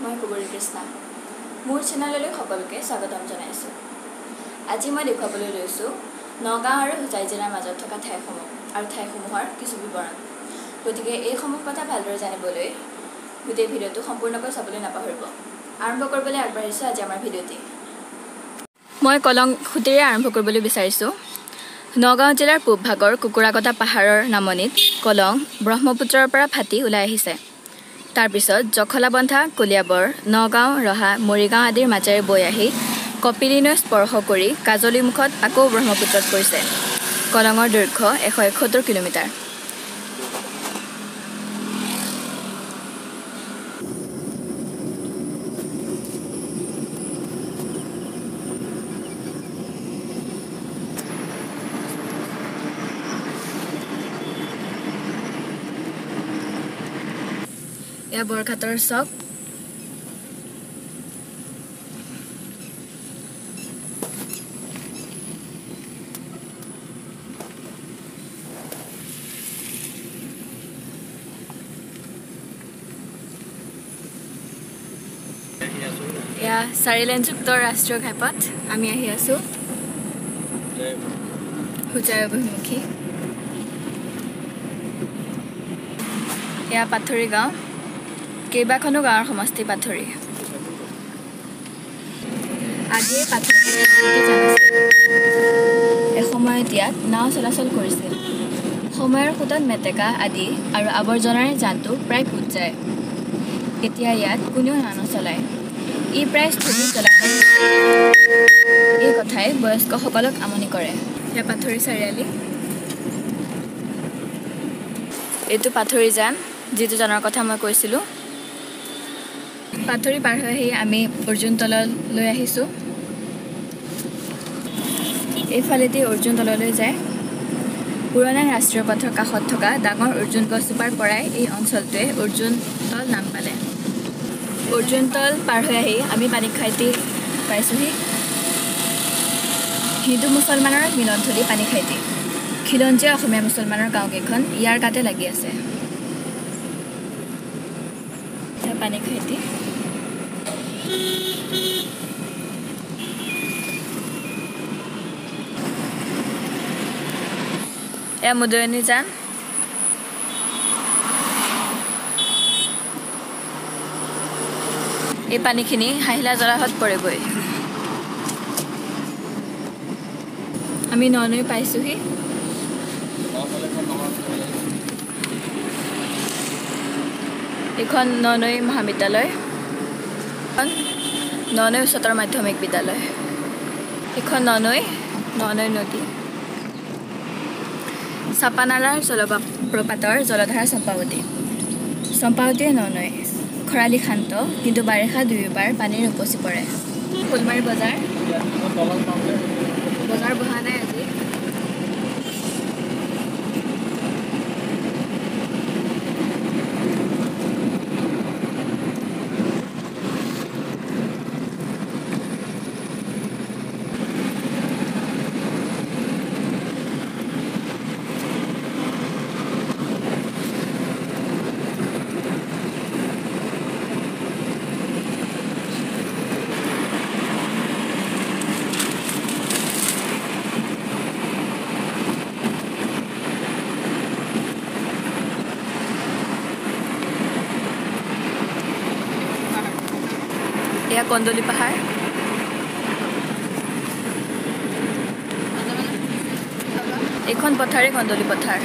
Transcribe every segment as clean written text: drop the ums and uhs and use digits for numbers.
মই কুবৰী কৃষ্ণা মোৰ চেনেললৈ সকলোকে স্বাগতম জনাইছো। আজি মই দেখুৱাবলৈ লৈছো নগাঁও আৰু হোজাই জিলাৰ মাজত থকা ঠাইসমূহ আৰু ঠাইসমূহৰ কিছু বিৱৰণ। গতিকে এই সমূহ কথা ভালদৰে জানিবলৈ গোটেই ভিডিঅ'টো সম্পূৰ্ণকৈ চাবলৈ নাপাহৰিব। আৰম্ভ কৰিবলৈ আগবাঢ়িছো আজি আমাৰ ভিডিঅ'টি। মই কলং খুঁটিৰে আৰম্ভ কৰিবলৈ বিচাৰিছো। নগাঁও জিলাৰ পূব ভাগৰ কুকুৰাকটা পাহাৰৰ নামনিত কলং ব্ৰহ্মপুত্ৰৰ পৰা ফাটি ওলাই আহিছে। তাৰ পিছত জখলাবন্ধা, কলিয়াবৰ, নগাঁও, ৰহা, মৰিগাঁও আদিৰ মাজেৰে বৈ আহি কপিলী নৈ স্পৰ্শ কৰি কাজলীমুখত আকৌ ব্ৰহ্মপুত্ৰত পৰিছে। কলঙৰ দৈৰ্ঘ্য 171 কিলোমিটাৰ। এয়া বৰঘাটৰ চক। এয়া 4 লেনযুক্ত ৰাষ্ট্ৰীয় ঘাইপথ। আমি আহি আছো হোজাই অভিমুখী। এয়া পাথৰী গাঁও, কেইবাখনো গাঁৱৰ সমষ্টি পাথৰী। আগেয়ে পাথৰী এসময়ত ইয়াত নাও চলাচল কৰিছিল। সময়ৰ সোঁতত মেটেকা আদি আৰু আৱৰ্জনাৰে জানটো প্ৰায় পুত যায়। এতিয়া ইয়াত কোনেও নাও নচলায়। ই প্ৰায় স্থগিত জলাশয়। এই কথাই বয়স্কসকলক আমনি কৰে। এয়া পাথৰী চাৰিআলি। এইটো পাথৰী জান, যিটো জানৰ কথা মই কৈছিলোঁ। পাথৰী পাৰ হৈ আহি আমি অৰ্জুনতললৈ আহিছোঁ। এইফালেদি অৰ্জুনতললৈ যায়। পুৰণা ৰাষ্ট্ৰীয় পথৰ কাষত থকা ডাঙৰ অৰ্জুন গছজোপাৰ পৰাই এই অঞ্চলটোৱে অৰ্জুনতল নাম পালে। অৰ্জুনতল পাৰ হৈ আহি আমি পানীখাইটি পাইছোঁহি। হিন্দু মুছলমানৰ মিলনথলী পানীখাইটি। খিলঞ্জীয়া অসমীয়া মুছলমানৰ গাঁওকেইখন ইয়াৰ গাতে লাগি আছে। পানীখাইটি। এয়া মুদয়নী জান। এই পানীখিনি হাইলা জলাহত পৰেগৈ। আমি ননৈ পাইছোঁহি। এইখন ননৈ মহাবিদ্যালয়, ননৈ উচ্চতৰ মাধ্যমিক বিদ্যালয়। এইখন ননৈ নদী। চাপানালাৰ জলপ্ৰপাতৰ জলধাৰা চম্পাৱতী। চম্পাৱতীয়ে ননৈ। খৰালি শান্ত, কিন্তু বাৰিষা দুয়োবাৰ পানীৰ উপচি পৰে। ফুলমাৰী বজাৰ বহা নাই আজি। এয়া কন্দলি পাহাৰ। এইখন পথাৰে কন্দলি পথাৰ।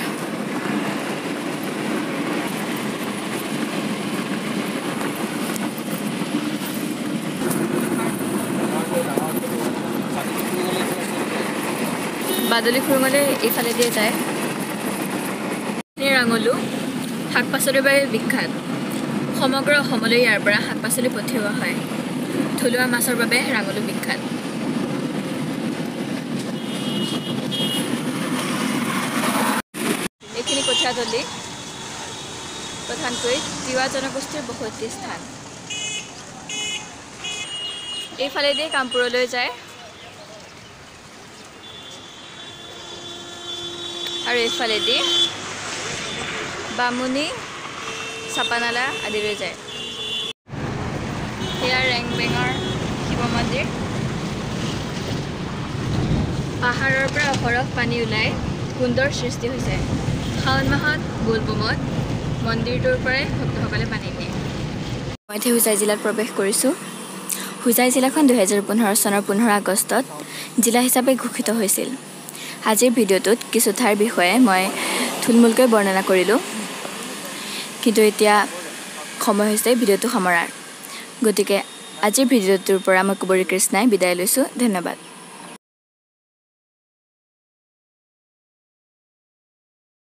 বাদলি খুৰুঙলৈ এইফালে দিয়ে যায়। ৰাঙলু শাক পাচলিৰ বাবে বিখ্যাত। সমগ্ৰ অসমলৈ ইয়াৰ পৰা শাক পাচলি পঠিওৱা হয়। থলুৱা মাছৰ বাবে ৰাঙলু বিখ্যাত। এইখিনি কঠীয়াতলী, প্ৰধানকৈ তিৱা জনগোষ্ঠীৰ বসতি স্থান। এইফালেদি কামপুৰলৈ যায় আৰু এইফালেদি বামুণী, চাপানালা আদিলৈ যায়। বেঙৰ শিৱ মন্দিৰ পাহাৰৰ পৰা অহৰহ পানী ওলাই কুণ্ডৰ সৃষ্টি হৈছে শাওণ মাহত বোলবমত মন্দিৰটোৰ পৰাই ভক্তসকলে পানী নিয়ে মই এতিয়া হোজাই জিলাত প্ৰৱেশ কৰিছোঁ হোজাই জিলাখন 2015 চনৰ 15 আগষ্টত জিলা হিচাপে ঘোষিত হৈছিল আজিৰ ভিডিঅ'টোত কিছু ঠাইৰ বিষয়ে মই থুলমূলকৈ বৰ্ণনা কৰিলোঁ কিন্তু এতিয়া সময় হৈছে ভিডিঅ'টো সামৰাৰ গতিকে আজিৰ ভিডিঅ'টোৰ পৰা মই কুবৰী কৃষ্ণাই বিদায় লৈছোঁ ধন্যবাদ